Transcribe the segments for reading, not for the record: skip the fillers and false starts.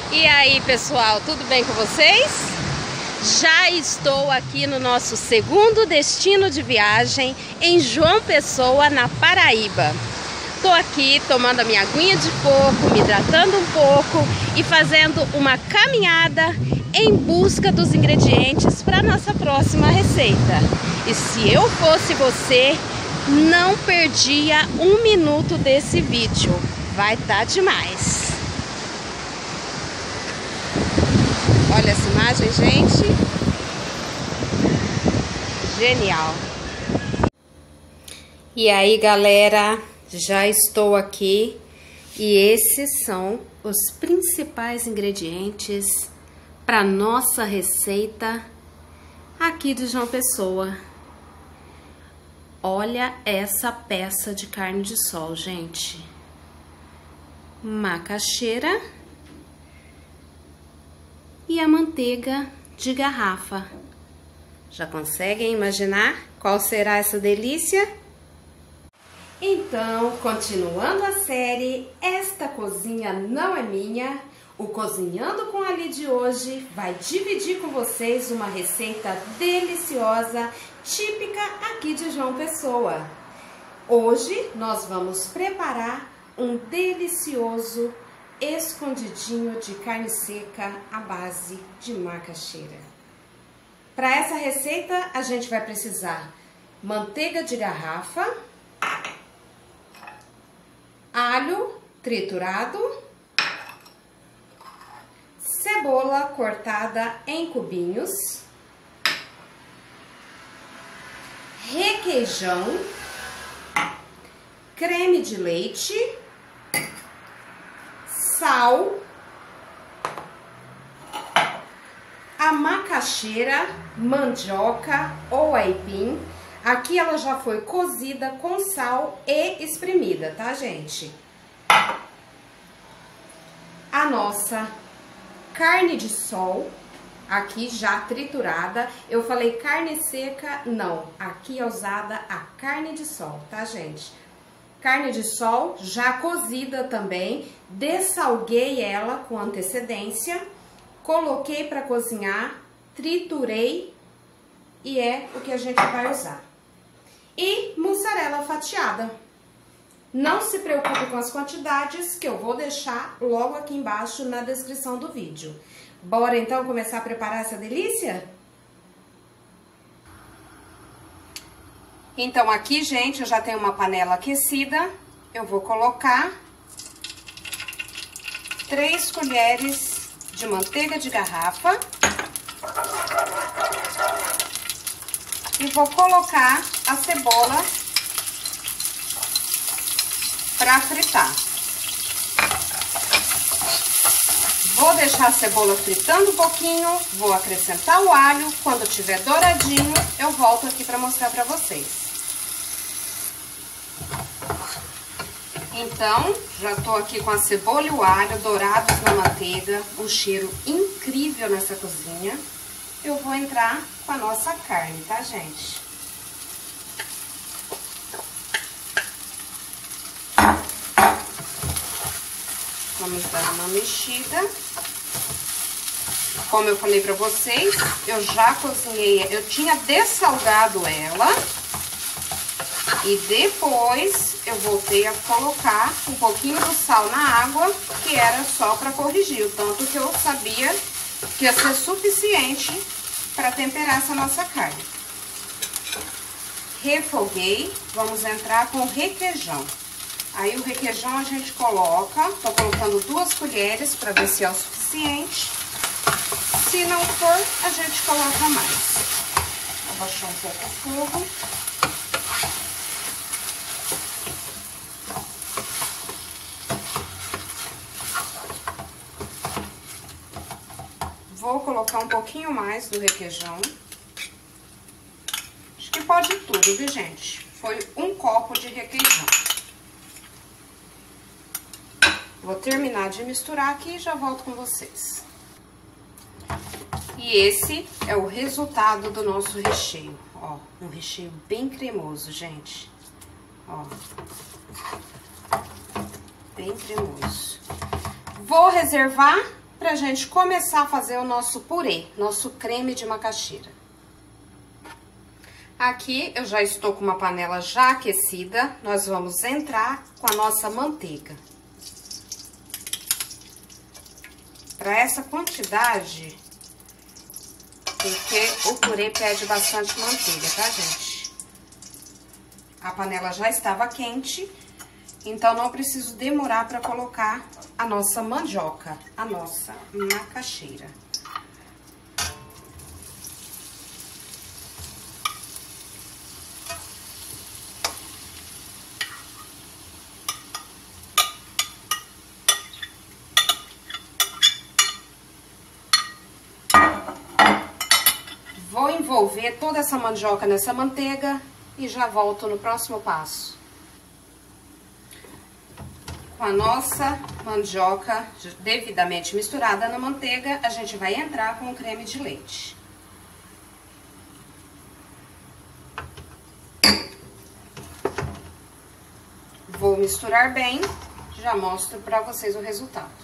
E aí, pessoal, tudo bem com vocês? Já estou aqui no nosso segundo destino de viagem, em João Pessoa, na Paraíba. Estou aqui tomando a minha aguinha de coco, me hidratando um pouco e fazendo uma caminhada em busca dos ingredientes para a nossa próxima receita. E se eu fosse você, não perdia um minuto desse vídeo. Vai estar demais. Olha essa imagem, gente. Genial. E aí, galera, já estou aqui e esses são os principais ingredientes para nossa receita aqui de João Pessoa. Olha essa peça de carne de sol, gente. Macaxeira e a manteiga de garrafa. Já conseguem imaginar qual será essa delícia? Então, continuando a série, esta cozinha não é minha. O Cozinhando com Ali de hoje vai dividir com vocês uma receita deliciosa, típica aqui de João Pessoa. Hoje nós vamos preparar um delicioso escondidinho de carne seca à base de macaxeira. Para essa receita a gente vai precisar manteiga de garrafa, alho triturado, cebola cortada em cubinhos, requeijão, creme de leite, sal, a macaxeira, mandioca ou aipim. Aqui ela já foi cozida com sal e espremida, tá, gente? A nossa carne de sol, aqui já triturada. Eu falei carne seca, não. Aqui é usada a carne de sol, tá, gente? Carne de sol já cozida também, dessalguei ela com antecedência, coloquei para cozinhar, triturei e é o que a gente vai usar. E mussarela fatiada. Não se preocupe com as quantidades que eu vou deixar logo aqui embaixo na descrição do vídeo. Bora então começar a preparar essa delícia? Então aqui, gente, eu já tenho uma panela aquecida. Eu vou colocar 3 colheres de manteiga de garrafa. E vou colocar a cebola para fritar. Vou deixar a cebola fritando um pouquinho, vou acrescentar o alho. Quando tiver douradinho, eu volto aqui para mostrar para vocês. Então, já tô aqui com a cebola e o alho dourados na manteiga, um cheiro incrível nessa cozinha. Eu vou entrar com a nossa carne, tá, gente? Vamos dar uma mexida. Como eu falei pra vocês, eu já cozinhei, eu tinha dessalgado ela. E depois eu voltei a colocar um pouquinho do sal na água, que era só pra corrigir, o tanto que eu sabia que ia ser suficiente para temperar essa nossa carne. Refoguei, vamos entrar com requeijão. Aí o requeijão a gente coloca, tô colocando 2 colheres para ver se é o suficiente. Se não for, a gente coloca mais. Vou abaixar um pouco o fogo. Vou colocar um pouquinho mais do requeijão. Acho que pode tudo, viu, gente? Foi 1 copo de requeijão. Vou terminar de misturar aqui e já volto com vocês. E esse é o resultado do nosso recheio. Ó, um recheio bem cremoso, gente. Ó, bem cremoso. Vou reservar pra gente começar a fazer o nosso purê, nosso creme de macaxeira. Aqui eu já estou com uma panela já aquecida, nós vamos entrar com a nossa manteiga. Para essa quantidade, porque o purê pede bastante manteiga, tá, gente? A panela já estava quente, então não preciso demorar para colocar a nossa mandioca, a nossa macaxeira. Vou envolver toda essa mandioca nessa manteiga e já volto no próximo passo. Com a nossa mandioca devidamente misturada na manteiga, a gente vai entrar com o creme de leite. Vou misturar bem, já mostro para vocês o resultado.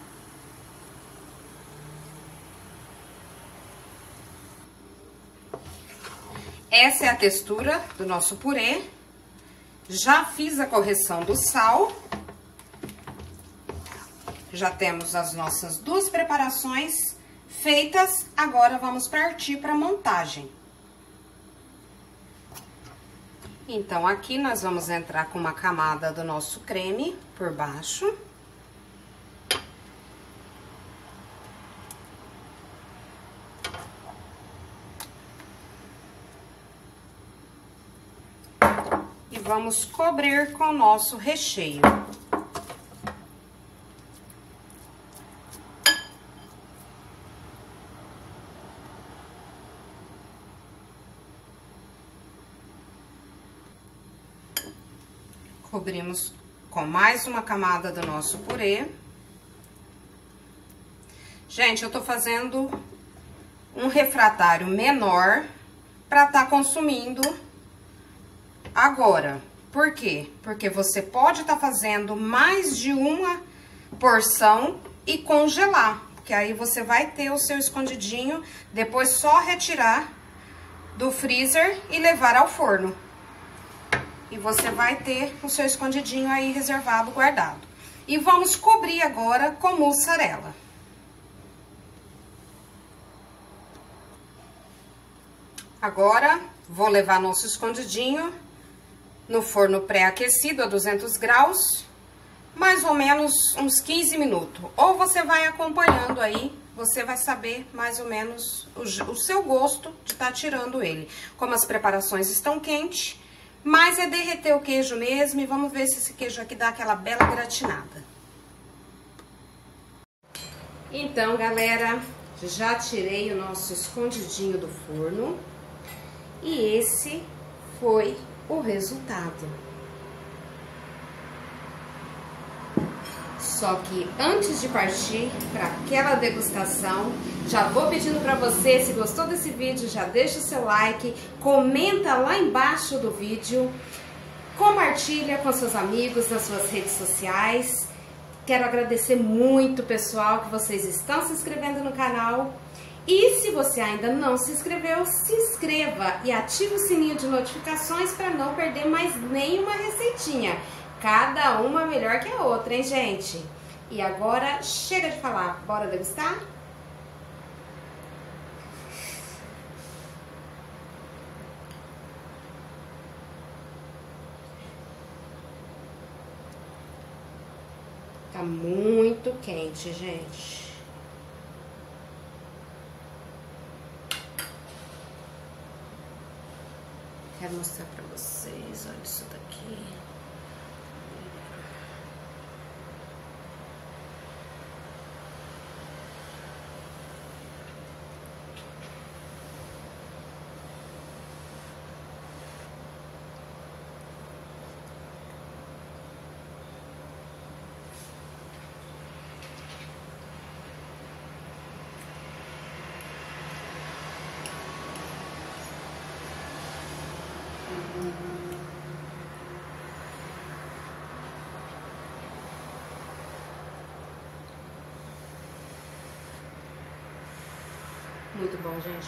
Essa é a textura do nosso purê. Já fiz a correção do sal. Já temos as nossas duas preparações feitas. Agora vamos partir para a montagem. Então, aqui nós vamos entrar com uma camada do nosso creme por baixo. E vamos cobrir com o nosso recheio. Cobrimos com mais uma camada do nosso purê. Gente, eu tô fazendo um refratário menor para tá consumindo agora. Por quê? Porque você pode estar fazendo mais de uma porção e congelar, porque aí você vai ter o seu escondidinho, depois só retirar do freezer e levar ao forno. E você vai ter o seu escondidinho aí reservado, guardado. E vamos cobrir agora com mussarela. Agora, vou levar nosso escondidinho no forno pré-aquecido a 200 graus, mais ou menos uns 15 minutos. Ou você vai acompanhando aí, você vai saber mais ou menos o seu gosto de estar tirando ele. Como as preparações estão quentes, mas é derreter o queijo mesmo e vamos ver se esse queijo aqui dá aquela bela gratinada. Então, galera, já tirei o nosso escondidinho do forno e esse foi o resultado. Só que antes de partir para aquela degustação, já vou pedindo para você, se gostou desse vídeo, já deixa o seu like, comenta lá embaixo do vídeo, compartilha com seus amigos nas suas redes sociais. Quero agradecer muito, pessoal, que vocês estão se inscrevendo no canal. E se você ainda não se inscreveu, se inscreva e ative o sininho de notificações para não perder mais nenhuma receitinha. Cada uma melhor que a outra, hein, gente? E agora, chega de falar, bora degustar? Tá muito quente, gente. Quero mostrar pra vocês, olha isso daqui. Muito bom, gente.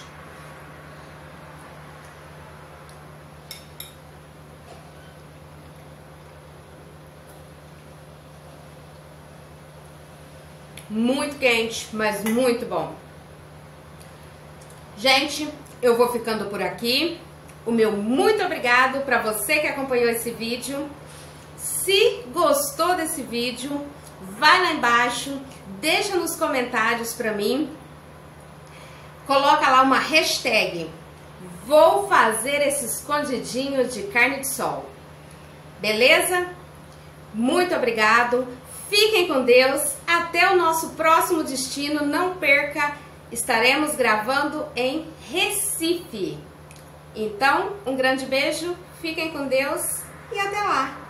Muito quente, mas muito bom. Gente, eu vou ficando por aqui. O meu muito obrigado para você que acompanhou esse vídeo. Se gostou desse vídeo, vai lá embaixo, deixa nos comentários para mim. Coloca lá uma hashtag. Vou fazer esse escondidinho de carne de sol. Beleza? Muito obrigado. Fiquem com Deus. Até o nosso próximo destino. Não perca, estaremos gravando em Recife. Então, um grande beijo. Fiquem com Deus e até lá.